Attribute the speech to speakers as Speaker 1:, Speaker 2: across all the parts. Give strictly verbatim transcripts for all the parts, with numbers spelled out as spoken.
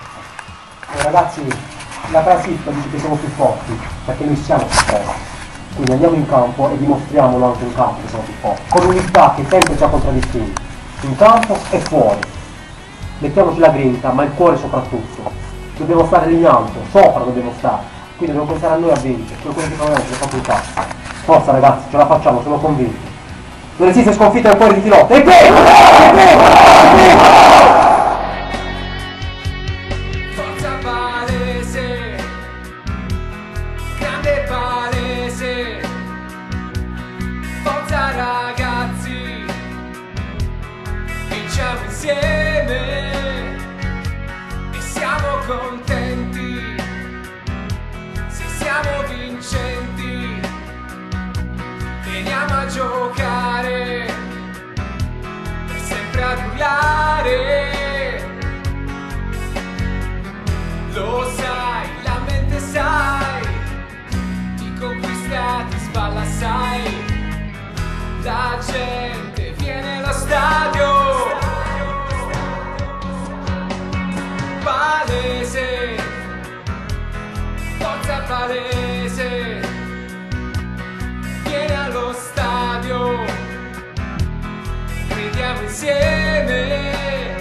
Speaker 1: Eh, ragazzi, la classifica dice che siamo più forti, perché noi siamo più forti. Quindi andiamo in campo e dimostriamolo anche in campo che siamo più forti. Con unità che sempre ci ha contraddistinto, in campo e fuori. Mettiamoci la grinta, ma il cuore soprattutto. Dobbiamo stare lì in alto, sopra dobbiamo stare. Quindi dobbiamo pensare a noi a vincere, quello che facciamo è facoltà. Forza ragazzi, ce la facciamo, sono convinti. Non esiste sconfitta nel cuore di chi lotta. E bene! E bene! E bene!
Speaker 2: Forza palese, grande palese, forza ragazzi, vinciamo insieme e siamo contenti, se siamo vincenti, veniamo a giocare, per sempre ad urlare. Lo sai, la mente sai, ti conquista, ti sballa, sai, la gente viene allo stadio, palese, forza palese, vieni allo stadio, crediamo insieme,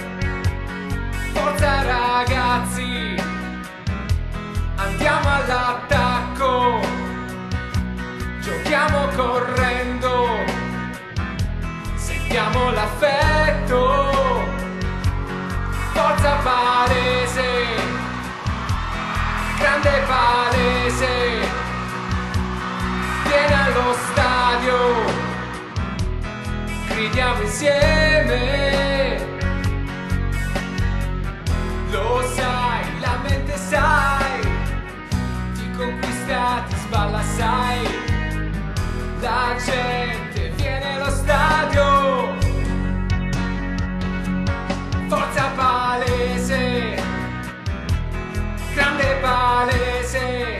Speaker 2: forza ragazzi, andiamo all'attacco, giochiamo correndo, sentiamo l'affetto, forza palese, grande palese, vieni allo stadio, gridiamo insieme, lo sai, la mente sai, conquista, ti sballa, sai, la gente viene allo stadio, forza palese, grande palese,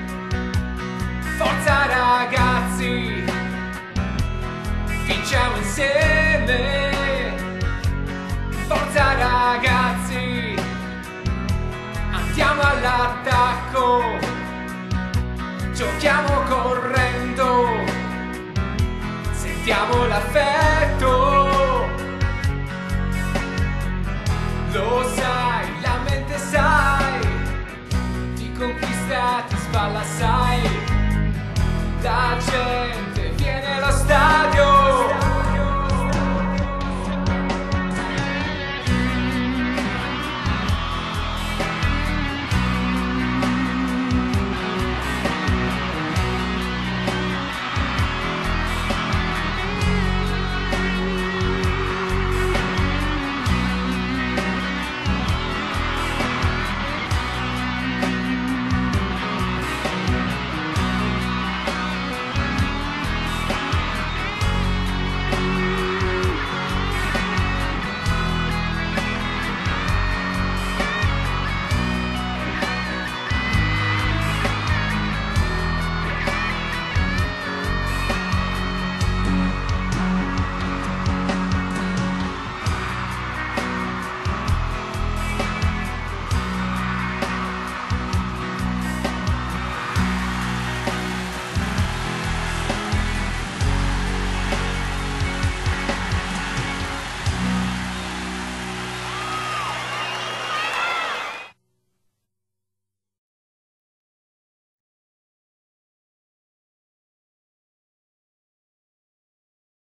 Speaker 2: forza ragazzi, vinciamo insieme, forza ragazzi, andiamo all'attacco, giochiamo correndo, sentiamo l'affetto, lo sai, la mente sai, ti conquista, ti sballa, sai, la gente